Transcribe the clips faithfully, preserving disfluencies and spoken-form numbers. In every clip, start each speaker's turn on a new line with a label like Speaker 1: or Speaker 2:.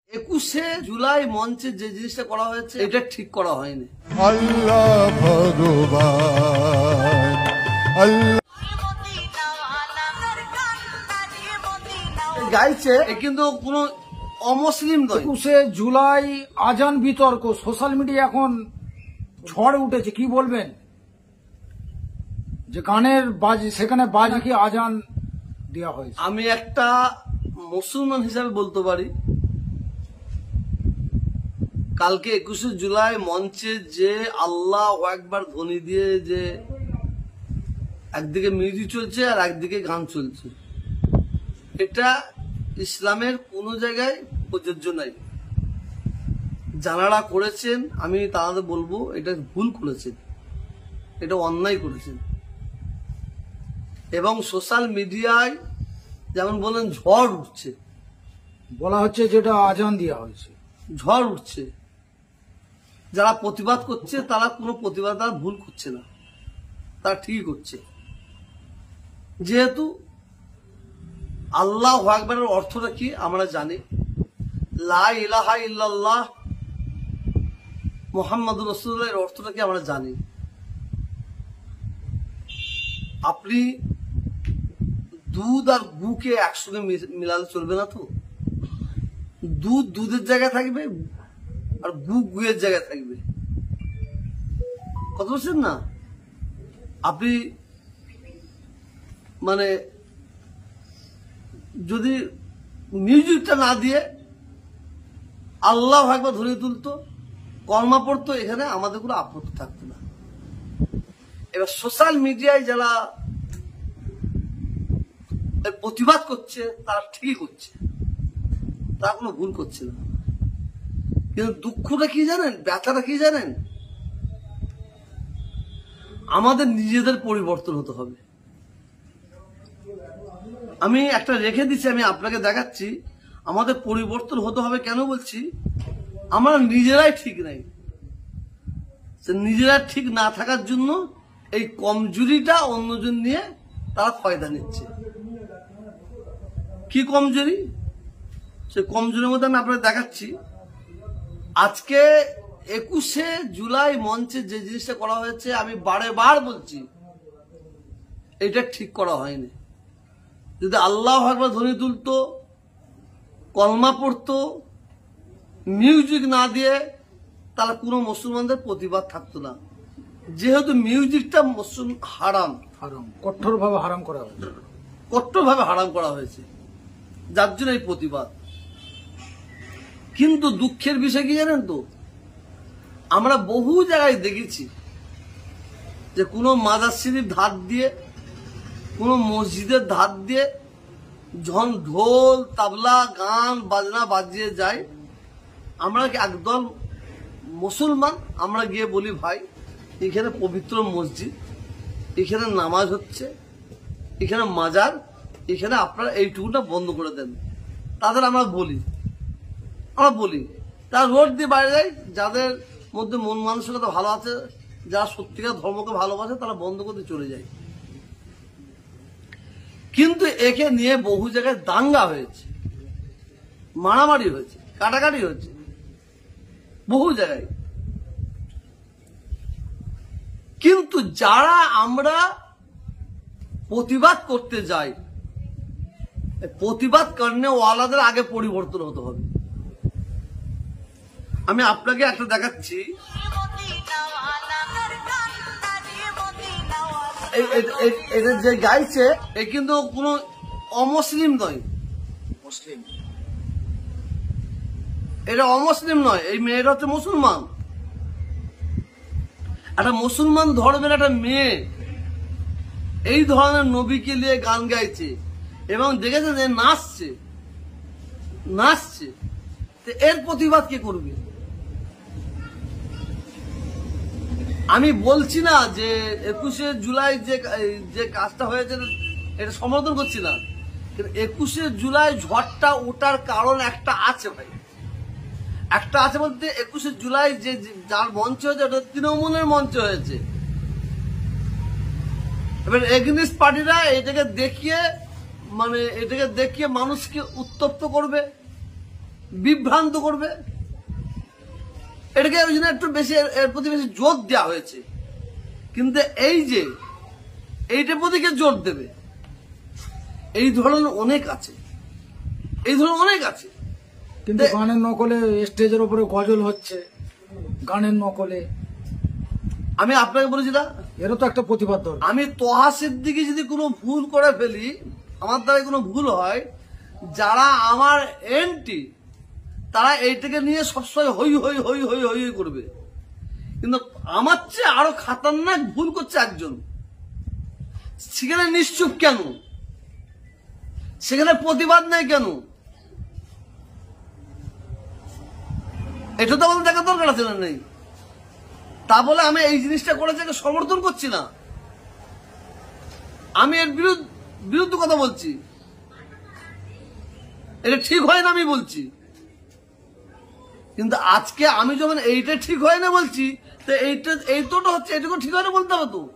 Speaker 1: একুশে জুলাই মঞ্চে যে জিনিসটা করা হয়েছে এটা ঠিক করা হয়নি।
Speaker 2: আল্লাহ ভগবান
Speaker 1: গাইছে কিন্তু কোনো অমুসলিম নয়।
Speaker 3: একুশে জুলাই আজান বিতর্ক সোশ্যাল মিডিয়া এখন ঝড় উঠেছে, কি বলবেন? যে গানের বাজ সেখানে বাজ নাকি আজান দেওয়া হয়েছে।
Speaker 1: আমি একটা মুসলমান হিসাবে বলতে পারি, কালকে একুশে জুলাই মঞ্চে যে আল্লাহ একবার ধ্বনি দিয়ে যে একদিকে মিউজিক চলছে আর একদিকে গান চলছে, এটা ইসলামের কোনো জায়গায় প্রযোজ্য নাই। যারা করেছেন আমি তাদের বলবো এটা ভুল করেছেন, এটা অন্যায় করেছেন। এবং সোশ্যাল মিডিয়ায় যেমন বলেন ঝড় উঠছে,
Speaker 3: বলা হচ্ছে যেটা আজান দেওয়া হয়েছে,
Speaker 1: ঝড় উঠছে। যারা প্রতিবাদ করছে তারা কোনো প্রতিবাদ আর ভুল করছে না, তারা ঠিক করছে। যেহেতু আল্লাহু আকবারের অর্থটা কি আমরা জানি, লা ইলাহা ইল্লাল্লাহ মুহাম্মাদুর রাসূলুল্লাহ এর অর্থটা কি আমরা জানি। আপনি দুধ আর গুকে একসঙ্গে মিলালে চলবে না তো। দুধ দুধের জায়গায় থাকবে আর গু গুয়ের জায়গায় থাকবে, কথা বলছেন না? আপনি মানে যদি মিউজিকটা না দিয়ে আল্লাহ একবার ধরে তুলতো, কলমা পড়তো, এখানে আমাদের কোনো আপত্তি থাকতো না। এবার সোশ্যাল মিডিয়ায় যারা প্রতিবাদ করছে তারা ঠিকই করছে, তারা কোনো ভুল করছে না। কিন্তু দুঃখটা কি জানেন, ব্যথাটা কি জানেন? আমাদের নিজেদের পরিবর্তন হতে হবে। আমি একটা রেখে দিচ্ছি, আমি আপনাকে দেখাচ্ছি। আমাদের পরিবর্তন হতে হবে কেন বলছি, আমরা নিজেরাই ঠিক নাই। নিজেরা ঠিক না থাকার জন্য এই কমজোরিটা অন্যজন নিয়ে তারা ফায়দা নিচ্ছে। কি কমজোরি? সে কমজোরির মধ্যে আমি আপনাকে দেখাচ্ছি। আজকে একুশে জুলাই মঞ্চে যে জিনিসটা করা হয়েছে, আমি বারে বার বলছি এটা ঠিক করা হয়নি। যদি আল্লাহ একবার ধ্বনি তুলতো, কলমা পড়তো, মিউজিক না দিয়ে, তাহলে কোনো মুসলমানদের প্রতিবাদ থাকতো না। যেহেতু মিউজিকটা মুসলিম হারাম,
Speaker 3: হারাম কঠোরভাবে হারাম করা হয়েছে,
Speaker 1: কঠোরভাবে হারাম করা হয়েছে, যার জন্য এই প্রতিবাদ। কিন্তু দুঃখের বিষয় কি জানেন তো, আমরা বহু জায়গায় দেখেছি যে কোনো মাজার শরীফ ধার দিয়ে, কোনো মসজিদের ধার দিয়ে যখন ঢোল তাবলা গান বাজনা বাজিয়ে যায়, আমরা একদল মুসলমান আমরা গিয়ে বলি, ভাই এখানে পবিত্র মসজিদ, এখানে নামাজ হচ্ছে, এখানে মাজার, এখানে আপনারা এইটুকুটা বন্ধ করে দেন। তাদের আমরা বলি আমরা বলি তারা রোড দিয়ে বাইরে যায়। যাদের মধ্যে মন মানসিকতা ভালো আছে, যারা সত্যিকার ধর্মকে ভালোবাসে, তারা বন্ধ করতে চলে যায়। কিন্তু একে নিয়ে বহু জায়গায় দাঙ্গা হয়েছে, মারামারি হয়েছে, কাটাকাটি হয়েছে বহু জায়গায়। কিন্তু যারা আমরা প্রতিবাদ করতে যাই, প্রতিবাদ করনে ওয়ালাদের আগে পরিবর্তন হতে হবে। আমি আপনাকে একটা দেখাচ্ছি, এটা যে গাইছে এ কিন্তু কোনো অমুসলিম নয়, মুসলিম। এটা অমুসলিম নয়, এই মেয়েটা হচ্ছে মুসলমান। একটা মুসলমান ধর্মের একটা মেয়ে এই ধরনের নবীকে নিয়ে গান গাইছে এবং দেখেছে যে নাচছে নাচছে এর প্রতিবাদ কে করবে? আমি বলছি না যে একুশে জুলাই যে যে কাজটা হয়েছে এটা সমর্থন করছি না, কিন্তু একুশে জুলাই ঝড়টা ওঠার কারণ একটা আছে ভাই, একটা আছে বলতে একুশে জুলাই যে যার মঞ্চ হয়েছে ওটা তৃণমূলের মঞ্চ হয়েছে। এবার এগনিস্ট পার্টিরা এটাকে দেখিয়ে মানে এটাকে দেখিয়ে মানুষকে উত্তপ্ত করবে, বিভ্রান্ত করবে, এটাকে ওই জন্য একটু বেশি এর প্রতি বেশি জোর দেওয়া হয়েছে। কিন্তু এই যে এইটার প্রতি কে জোর দেবে? এই ধরনের অনেক আছে, এই ধরনের অনেক আছে।
Speaker 3: কিন্তু গানের নকলে স্টেজের উপরে গজল হচ্ছে, গানের নকলে।
Speaker 1: আমি আপনাকে বলেছি না,
Speaker 3: এরও তো একটা প্রতিবাদ দরকার।
Speaker 1: আমি তোহা সিদ্দিকী যদি কোনো ভুল করে ফেলি, আমার দ্বারা কোনো ভুল হয়, যারা আমার এন্টি তারা এইটাকে নিয়ে সবসময় হই হই হই হই হই হই করবে। কিন্তু আমার চেয়ে আরো খাতারনাক ভুল করছে একজন, সেখানে নিশ্চুপ কেন? সেখানে প্রতিবাদ নেই কেন? এটা তো আমাদের দেখার দরকার আছে না? নেই। তা বলে আমি এই জিনিসটা করেছে সমর্থন করছি না, আমি এর বিরুদ্ধে বিরুদ্ধে কথা বলছি। এটা ঠিক হয় না আমি বলছি, কিন্তু আজকে আমি যখন এইটা ঠিক হয় না বলছি, তো এইটা এইটা হচ্ছে এইটুকু ঠিক হয় না বলতে হবে তো।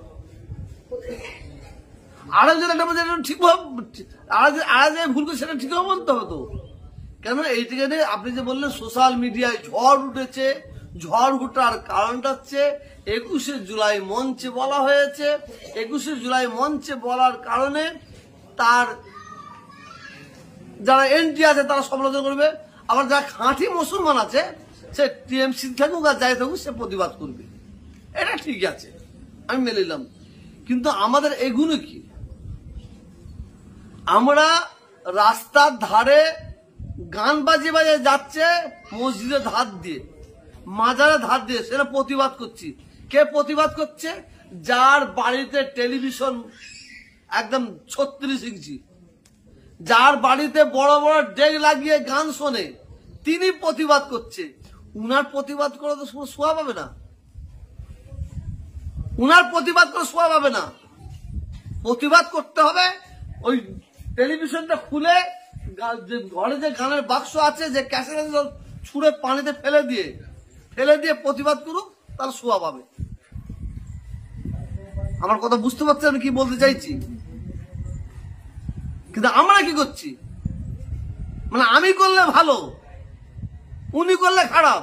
Speaker 1: আরেকজন একটা বলছে এটা ঠিক আরেক ভুল করে সেটা ঠিক হবে বলতে হবে তো। কেন এইটাকে নিয়ে আপনি যে বললেন সোশ্যাল মিডিয়ায় ঝড় উঠেছে, ঝড় উঠার কারণটা হচ্ছে একুশে জুলাই মঞ্চে বলা হয়েছে। একুশে জুলাই মঞ্চে বলার কারণে তার যারা এন্ট্রি আছে তারা সমালোচনা করবে, আবার যারা খাঁটি মুসলমান আছে সে টিএমসি থাকুক আর যাই থাকুক সে প্রতিবাদ করবে। এটা ঠিক আছে, আমি মেনে নিলাম। কিন্তু আমাদের এগুলো কি? আমরা রাস্তার ধারে গান বাজিয়ে বাজিয়ে যাচ্ছে, মসজিদের ধার দিয়ে, মাজারের ধার দিয়ে, সেটা প্রতিবাদ করছি। কে প্রতিবাদ করছে? যার বাড়িতে টেলিভিশন একদম ছত্রিশ ইঞ্চি, যার বাড়িতে বড় বড় ডেক লাগিয়ে গান শোনে, তিনি প্রতিবাদ করছে। উনার প্রতিবাদ করে তো শোয়া পাবে না, উনার প্রতিবাদ করে শোয়া পাবে না। প্রতিবাদ করতে হবে ওই টেলিভিশনটা খুলে, যে ঘরে যে গানের বাক্স আছে, যে ক্যাসেট আছে, ছুঁড়ে পানিতে ফেলে দিয়ে ফেলে দিয়ে প্রতিবাদ করুক, তার শোয়া পাবে। আমার কথা বুঝতে পারছেন আমি কি বলতে চাইছি? কিন্তু আমরা কি করছি? মানে আমি করলে ভালো, উনি করলে খারাপ।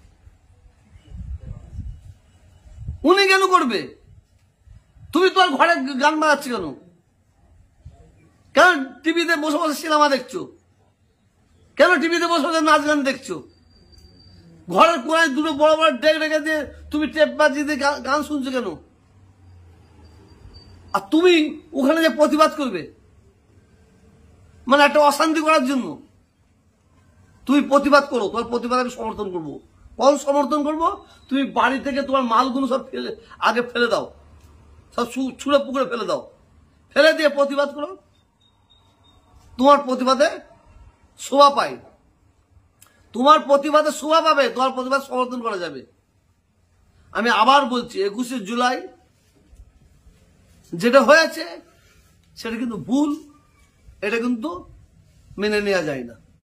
Speaker 1: উনি কেন করবে? তুমি তো আর ঘরে গান বাজাচ্ছ কেন? কেন টিভিতে বসে বসে সিনেমা দেখছো? কেন টিভিতে বসে বসে নাচ গান দেখছো? ঘরের কোনায় দুটো বড় বড় ডেক রেখে দিয়ে তুমি টেপ বাজিয়ে দিয়ে গান শুনছো কেন? আর তুমি ওখানে যে প্রতিবাদ করবে, মানে একটা অশান্তি করার জন্য তুমি প্রতিবাদ করো, তোমার প্রতিবাদ আমি সমর্থন করবো। কখন সমর্থন করবো? তুমি বাড়ি থেকে তোমার মালগুলো সব ফেলে আগে ফেলে দাও, সব ছুঁড়ে পুকুরে ফেলে দাও, ফেলে দিয়ে প্রতিবাদ করো। তোমার প্রতিবাদে শোভা পায়, তোমার প্রতিবাদে শোভা পাবে, তোমার প্রতিবাদ সমর্থন করা যাবে। আমি আবার বলছি, একুশে জুলাই যেটা হয়েছে সেটা কিন্তু ভুল, এটা কিন্তু মেনে নেওয়া যায় না।